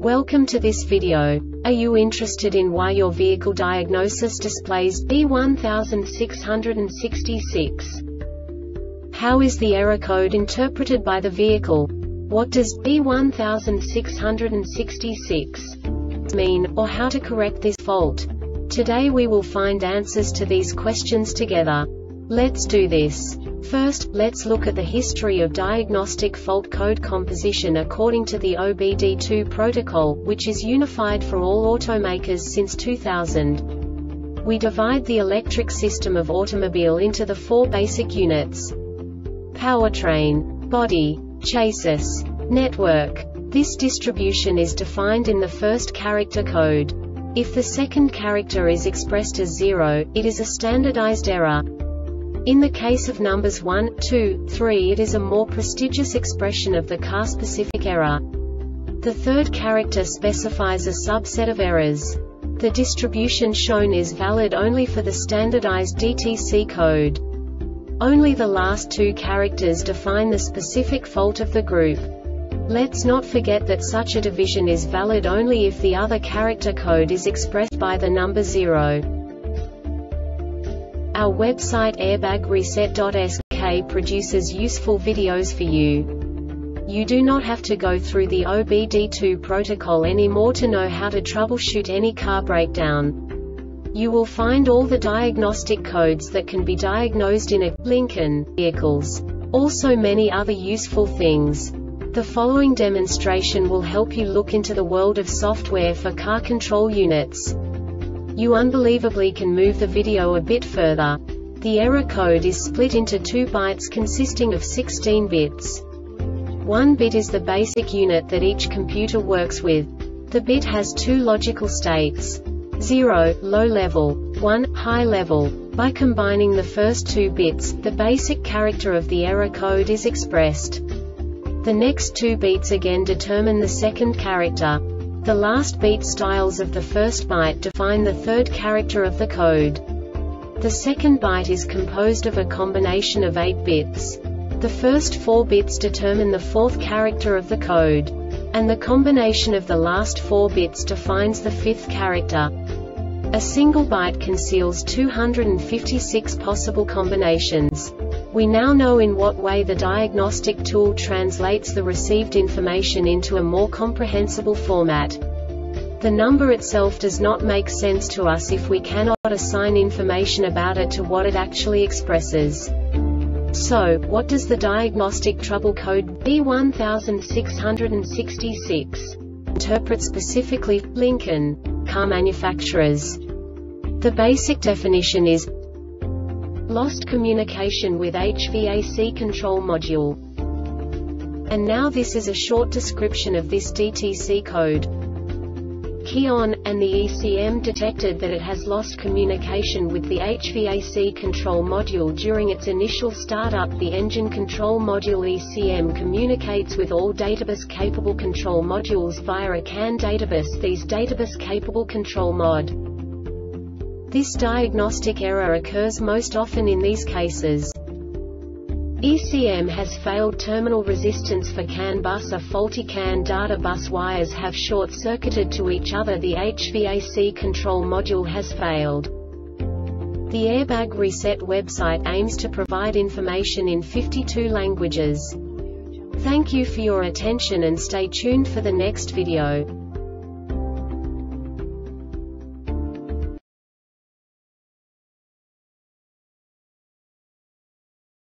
Welcome to this video. Are you interested in why your vehicle diagnosis displays B1666? How is the error code interpreted by the vehicle? What does B1666 mean, or how to correct this fault? Today we will find answers to these questions together. Let's do this. First, let's look at the history of diagnostic fault code composition according to the OBD2 protocol, which is unified for all automakers since 2000. We divide the electric system of automobile into the four basic units: powertrain, body, chassis, network. This distribution is defined in the first character code. If the second character is expressed as 0, it is a standardized error. In the case of numbers 1, 2, 3, it is a more prestigious expression of the car-specific error. The third character specifies a subset of errors. The distribution shown is valid only for the standardized DTC code. Only the last two characters define the specific fault of the group. Let's not forget that such a division is valid only if the other character code is expressed by the number 0. Our website airbagreset.sk produces useful videos for you. You do not have to go through the OBD2 protocol anymore to know how to troubleshoot any car breakdown. You will find all the diagnostic codes that can be diagnosed in a Lincoln vehicles. Also many other useful things. The following demonstration will help you look into the world of software for car control units. You unbelievably can move the video a bit further. The error code is split into 2 bytes consisting of 16 bits. 1 bit is the basic unit that each computer works with. The bit has 2 logical states: 0, low level, 1, high level. By combining the first 2 bits, the basic character of the error code is expressed. The next 2 beats again determine the second character. The last beat styles of the first byte define the third character of the code. The second byte is composed of a combination of 8 bits. The first 4 bits determine the fourth character of the code. And the combination of the last 4 bits defines the fifth character. A single byte conceals 256 possible combinations. We now know in what way the diagnostic tool translates the received information into a more comprehensible format. The number itself does not make sense to us if we cannot assign information about it to what it actually expresses. So, what does the diagnostic trouble code B1666 interpret specifically for Lincoln car manufacturers? The basic definition is lost communication with HVAC control module. And now this is a short description of this DTC code. Key on, and the ECM detected that it has lost communication with the HVAC control module during its initial startup. The engine control module ECM communicates with all databus-capable control modules via a CAN databus. These databus-capable control mod. This diagnostic error occurs most often in these cases: ECM has failed terminal resistance for CAN bus, a faulty CAN data bus wires have short-circuited to each other, the HVAC control module has failed. The Airbag Reset website aims to provide information in 52 languages. Thank you for your attention and stay tuned for the next video.